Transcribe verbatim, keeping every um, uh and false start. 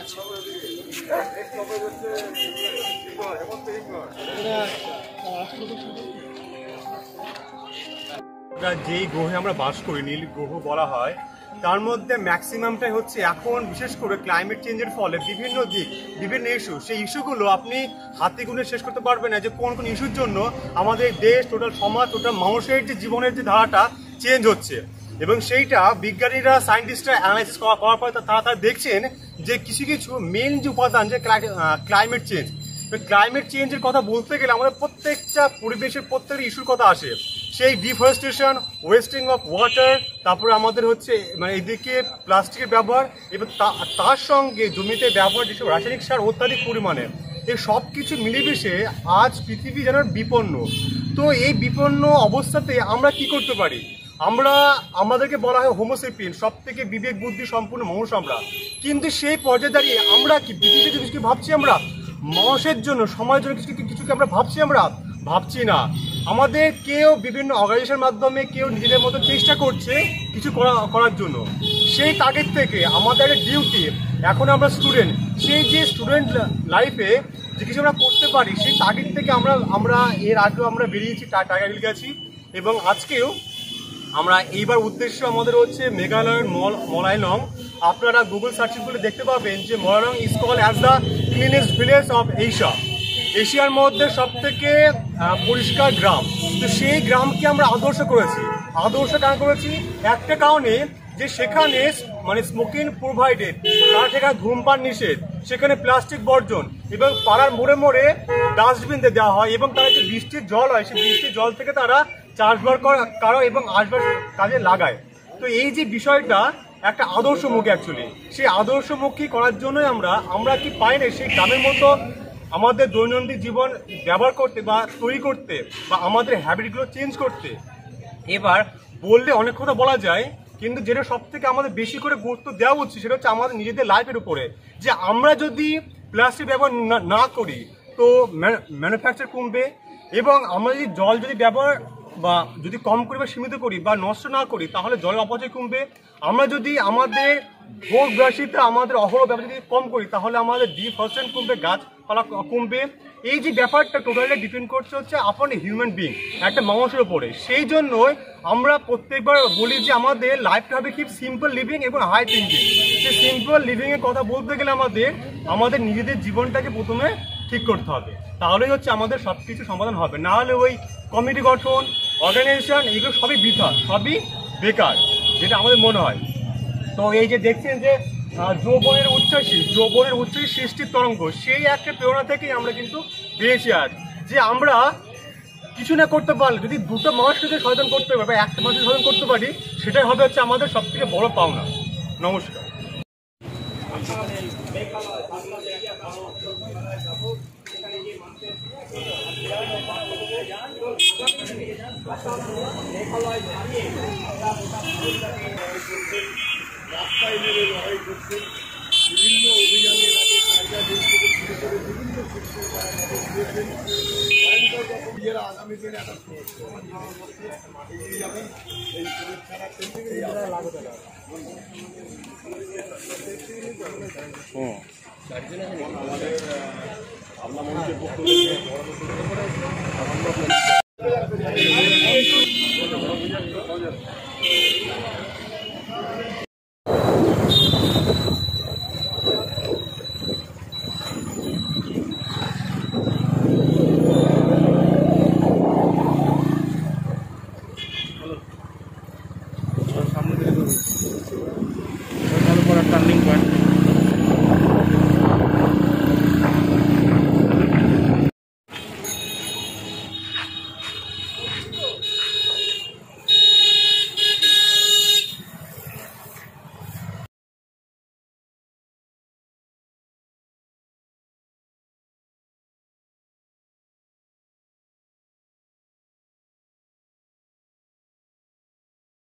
যেই গ্রহে আমরা বাস করি, নীল গ্রহ বলা হয়, তার মধ্যে ম্যাক্সিমামটাই হচ্ছে এখন বিশেষ করে ক্লাইমেট চেঞ্জের ফলে বিভিন্ন দিক, বিভিন্ন ইস্যু, সেই ইস্যুগুলো আপনি হাতে গুনে শেষ করতে পারবেন না যে কোন কোন ইস্যুর জন্য আমাদের দেশ, টোটাল সমাজ, টোটাল মানুষের যে জীবনের যে ধারাটা চেঞ্জ হচ্ছে। এবং সেইটা বিজ্ঞানীরা, সায়েন্টিস্টরা অ্যানালাইসিস করার পর তারা তারা দেখছেন যে কিছু কিছু মেন যে উপাদান, যে ক্লাইমেট চেঞ্জ, ক্লাইমেট চেঞ্জের কথা বলতে গেলে আমাদের প্রত্যেকটা পরিবেশের প্রত্যেকটা ইস্যুর কথা আসে। সেই ডিফরেস্টেশন, ওয়েস্টিং অফ ওয়াটার, তারপরে আমাদের হচ্ছে মানে এদিকে প্লাস্টিকের ব্যবহার, এবং তার সঙ্গে জমিতে ব্যবহার যেসব রাসায়নিক সার অত্যাধিক পরিমাণে, এই সব কিছু মিলেমিশে আজ পৃথিবী যেন বিপন্ন। তো এই বিপন্ন অবস্থাতে আমরা কি করতে পারি? আমরা, আমাদেরকে বলা হয় হোমোসেপিয়েন্স, সব থেকে বিবেক বুদ্ধি সম্পূর্ণ মানুষ আমরা। কিন্তু সেই পর্যায়ে দাঁড়িয়ে আমরা কি পৃথিবীতে কিছু ভাবছি? আমরা মানুষের জন্য, সমাজের জন্য কিছু কিছু কি আমরা ভাবছি? আমরা ভাবছি না। আমাদের কেউ বিভিন্ন অর্গানাইজেশনের মাধ্যমে কেউ নিজেদের মতো চেষ্টা করছে কিছু করা করার জন্য। সেই তাগিদ থেকে আমাদের ডিউটি, এখন আমরা স্টুডেন্ট, সেই যে স্টুডেন্ট লাইফে যে কিছু আমরা করতে পারি, সেই তাগিদ থেকে আমরা আমরা এর আগেও আমরা বেরিয়েছি, টাইগার হিল গেছি, এবং আজকেও আমরা এইবার উদ্দেশ্য আমাদের হচ্ছে মেঘালয়ের মল মলাইলং। আপনারা গুগল সার্চ করে দেখতে পাবেন যে Mawlynnong is called as the cleanest village of Asia, এশিয়ার মধ্যে সব থেকে পরিষ্কার গ্রাম। তো সেই গ্রামকে আমরা আদর্শ করেছি। আদর্শ কেন করেছি? একটা কারণে যে সেখানে মানে স্মোকিং প্রোভাইডেড, তার সেখানে ধূমপান নিষেধ, সেখানে প্লাস্টিক বর্জন, এবং পাড়ার মোড়ে মোড়ে ডাস্টবিন দেওয়া হয়, এবং তারা যে বৃষ্টির জল হয় সেই বৃষ্টির জল থেকে তারা চাষবাস করা এবং আসবার কাজে লাগায়। তো এই যে বিষয়টা একটা আদর্শমুখী, অ্যাকচুয়ালি সেই আদর্শমুখী করার জন্যই আমরা আমরা কি পাই না সেই গ্রামের মতো আমাদের দৈনন্দিন জীবন ব্যবহার করতে বা তৈরি করতে, বা আমাদের হ্যাবিটগুলো চেঞ্জ করতে। এবার বললে অনেক কথা বলা যায়, কিন্তু যেটা সব থেকে আমাদের বেশি করে গুরুত্ব দেওয়া উচিত সেটা হচ্ছে আমাদের নিজেদের লাইফের উপরে। যে আমরা যদি প্লাস্টিক ব্যবহার না করি তো ম্যানুফ্যাকচার কমবে, এবং আমরা যদি জল যদি ব্যবহার বা যদি কম করি বা সীমিত করি বা নষ্ট না করি তাহলে জলের অপচয় কমবে। আমরা যদি আমাদের ভোগ বিলাসিতা, আমাদের অহরহ ব্যবহার যদি কম করি তাহলে আমাদের ডিফরেস্টেশন কমবে, গাছপালা কমবে। এই যে ব্যাপারটা টোটালি ডিপেন্ড করছে হচ্ছে আপন হিউম্যান বিং, একটা মানুষের উপরে। সেই জন্যই আমরা প্রত্যেকবার বলি যে আমাদের লাইফটা হবে কি সিম্পল লিভিং এবং হাই থিঙ্কিং। সেই সিম্পল লিভিংয়ের কথা বলতে গেলে আমাদের আমাদের নিজেদের জীবনটাকে প্রথমে ঠিক করতে হবে, তাহলেই হচ্ছে আমাদের সব কিছু সমাধান হবে। না হলে ওই কমিটি গঠন, অর্গানাইজেশন, এগুলো সবই বৃথা, সবই বেকার, যেটা আমাদের মনে হয়। তো এই যে দেখছেন যে যৌবনের উচ্ছ্বাসী, যৌবনের উচ্ছ্বাসী সৃষ্টির তরঙ্গ, সেই একটা প্রেরণা থেকেই আমরা কিন্তু পেয়েছি আজ, যে আমরা কিছু না করতে পারলে যদি দুটো মানুষকে যদি সচেতন করতে পারি বা একটা মানুষকে সচেতন করতে পারি, সেটাই হবে হচ্ছে আমাদের সব থেকে বড় পাওনা। নমস্কার। রাস্তায় নেমে লড়াই করছে, বিভিন্ন অভিযানের আগে টাইগার হিল থেকে শুরু করে বিভিন্ন ক্ষেত্রে আগামী দিনে একটা মাটি দিয়ে যাবেন। এই ছাড়া আমাদের আমরা মঞ্চের পক্ষ থেকে